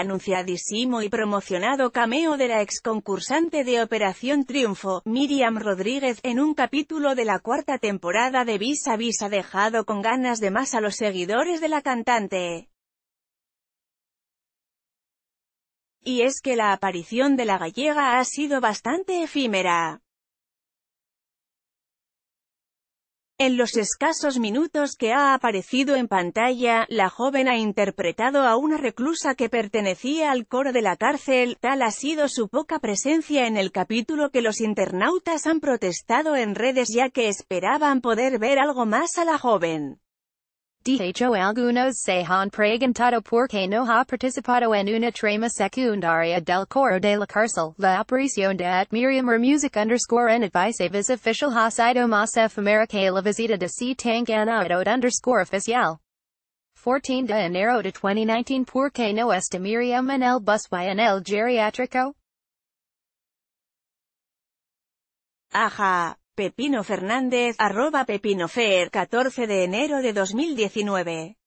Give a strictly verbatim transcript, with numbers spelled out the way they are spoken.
anunciadísimo y promocionado cameo de la ex concursante de Operación Triunfo, Míriam Rodríguez, en un capítulo de la cuarta temporada de Vis a Vis ha dejado con ganas de más a los seguidores de la cantante. Y es que la aparición de la gallega ha sido bastante efímera. En los escasos minutos que ha aparecido en pantalla, la joven ha interpretado a una reclusa que pertenecía al coro de la cárcel. Tal ha sido su poca presencia en el capítulo que los internautas han protestado en redes, ya que esperaban poder ver algo más a la joven. Dejo algunos se han preguntado por qué no ha participado en una trama secundaria del coro de la cárcel. La aparición de Míriam Music underscore en Advice Vis official ha sido más efímera que la visita de C. Tangana underscore oficial. catorce de enero de dos mil diecinueve. ¿Por qué no está Míriam en el bus y en el geriátrico? Ajá. Pepino Fernández, arroba pepinofer, catorce de enero de dos mil diecinueve.